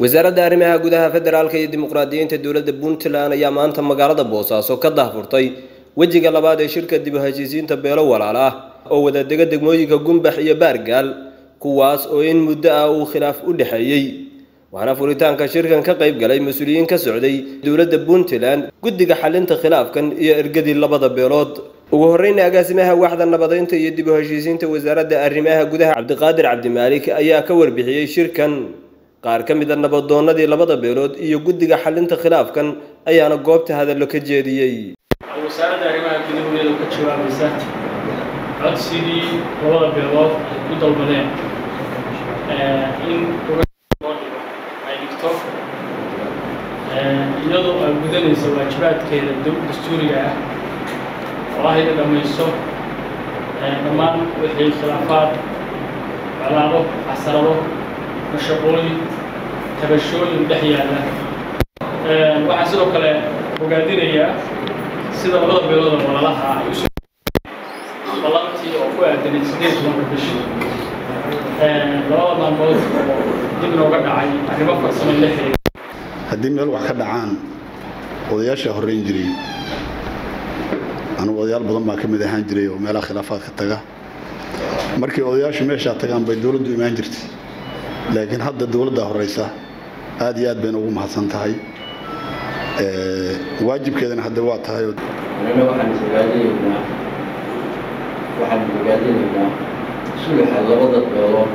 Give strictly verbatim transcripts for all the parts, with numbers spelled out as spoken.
wasaaradda arrimaha gudaha federaalka iyo dimuqraadiyiinta dowladda Puntland ayaa maanta magaalada Boosaaso ka daahfurtay wajiga labaad ee shirka dib u heshiisiinta beelo walaal ah oo wada dega degmooyinka Gumbax iyo Baargaal kuwaas oo in muddo ah uu khilaaf u dhaxeeyay waxaana furitaanka shirkan ka qayb galay mas'uuliyiin ka socday dowladda Puntland guddiga xalinta khilaafkan iyo ergadii labada beelood ugu horreyn agaasimaha waaxda nabadeynta iyo dib u heshiisiinta wasaaradda arrimaha gudaha Cabdiqaadir Cabdimaalik ayaa ka warbixiyay shirkan qaar ka mid ah nabadoonnadii labada beelood iyo guddiga xalinta khilaafkan ayaana goobta hadallo ka jeediyay wasaaradda arrimaha gudaha ka jawaabaysa codsigii labada beelood ku dalbadeen in ay dhigto iyadoo ay gudanayso waajibaadkeeda dastuuriga ah oo ay dhamayso dhammaan wixii khilaafaad colaado casarado mashaqooyin tabashooyin dhex yaalla waxaan sidoo kale ogaadinayaa sida labada beelood oo walaalaha ay u soo balantii oo ku aadanay sideed tobanka bishii labada maalmood oo dib nooga dhacay arrimo farsamo la xiriira haddii meel wax ka dhacaan odayaasha horreyn jiray anigu odayaal badan baa ka mid ahaan jiray oo meelaha khilaafaadka taga markii odayaashu meesha tagaan bay dawladdu imaan jirtay laakiin hadda dawladda horeysa aad iyo aad bayna ugu mahadsan tahay ee waajibkeedana hadda waa tahay anana waxaan isgaadinaynaa waxaan isgaadinaynaa sulxa labada beelood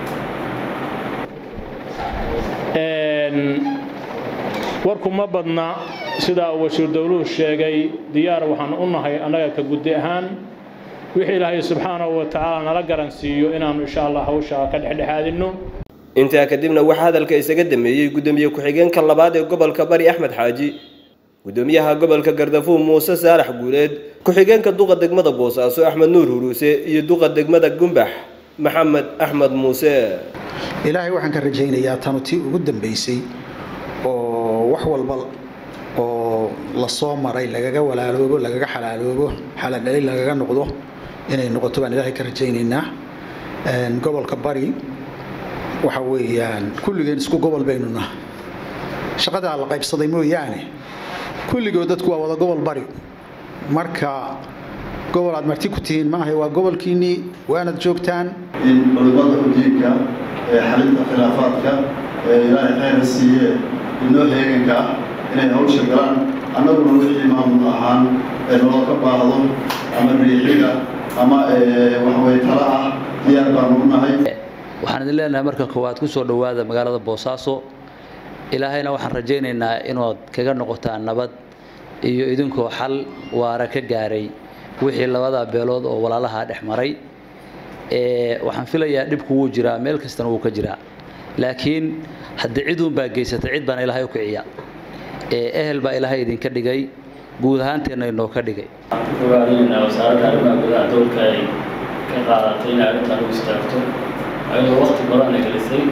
een warku ma badna sida wasiir dawluhu sheegay diyaar waxaan u nahay anaga ka guddi ahaan wixii Ilaahay subhanahu wa ta'ala nala garansiiyo inaanu insha Allah hawsha ka dhexdhexaadino inta kadibna waxa hadalka isaga dameeyay gudoomiye ku xigeenka labaad ee gobolka Bari Axmed Xaaji gudoomiyaha gobolka Gardafuul Muuse Saalax Guuleed ku xigeenka duqa degmada Boosaaso Axmed Nuur Huruuse iyo duqa degmada Gumbax Maxamed Axmed Muuse Ilaahay waxaan ka rajaynayaa tanuti ugu dambeysay oo wax walba oo la soo maray lagaga walaaloobo lagaga xalaaloobo xaladhalay lagaga noqdo inay noqoto baan Ilaahay ka rajaynaynaa een gobolka Bari waxa weeyaan kulligeen isku gobol baynuna shaqada la qaybsaday mooyaane kulligood dadku waa wada gobol Bari marka gobol aad marti ku tihiin ma aha waa gobolkiini waana joogtaan in culimada ujeedka ee xalinta khilaafaadka ee Ilaahay khayr siiye inoo heeganka inay hawsha galaan annaguna wixii maamul ahaan ee loo ka baahdo ama riixiga ama wax way tala ah diyaar baan u nahay waxaan idin leenahay marka koowaad ku soo dhawaada magaalada Boosaaso ilaahayna waxaan rajaynaynaa inaad kaga noqotaan nabad iyo idinkoo xal waara ka gaaray wixii labada beelood oo walaalaha dhex maray ee waxaan filayaa dibku wuu jiraa meel kastana wuu ka jiraa laakiin haddii cid uun baa geysatay cid baan ilaahay u kiciya ee ehel baa ilaahay idin ka dhigay guud ahaanteena inoo ka dhigay ogaadinaynaa wasaaradda arrimaha gudaha dowladka ay ka qaadatay in arrintan u istaagto ayadoo waqti badan ay gelisay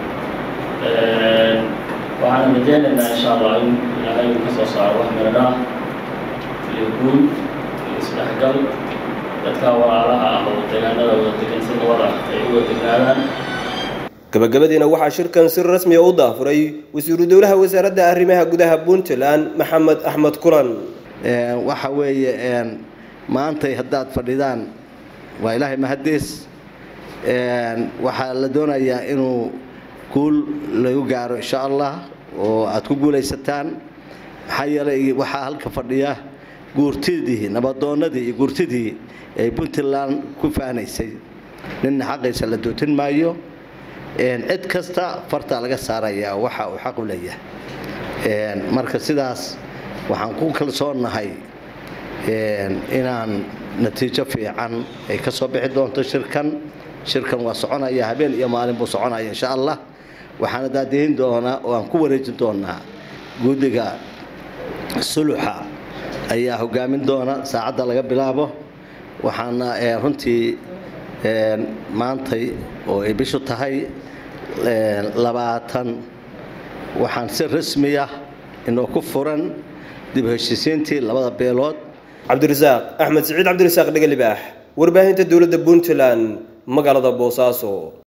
waxaan rajaynaynaa insha Allah in ilaahay uu ka soo saaro wax miro ah iyo guul iyo isdhexgal dadka walaalaha ah oo deegaanada wada degan si wada ay u wadagaadaan gabagabadiina waxaa shirkan si rasmi ah u daafuray wasiiru dawlaha wasaaradda arrimaha gudaha Puntland Maxamed Axmed Kulan ee waxa weeye een maanta haddaad fadhidaan waa Ilaahay mahadiis een waxa la doonayaa inuu guul lagu gaaro insha Allah oo aad ku guuleysataan maxaa yeelay waxa halka fadhiya guurtidii nabadoonnadii iyo guurtidii ee Puntland ku faanaysay nin xaqiisa la dootin maayo een cid kasta farta laga saaraya waxa uu xaq u leeyahay een marka sidaas waxaan ku kalsoonahay een inaan natiijo fiican ay ka soo bixi doonto shirkan shirkan waa soconaya habeen iyo maalin buu soconaya insha Allah waxaan daadeen doonaa oo aan ku wareejin doonaa guddiga sulxa ayaa hogaamin doona saacada laga bilaabo waxaana runtii een maantay oo ay bishu tahay labaatan waxaan si rasmi ah inoo ku furan dib u heshiisiintii labada beelood Cabdirasaaq Axmed Saciid Cabdirasaaq Dhagalibaax warbaahinta dawladda Puntland magaalada Boosaaso.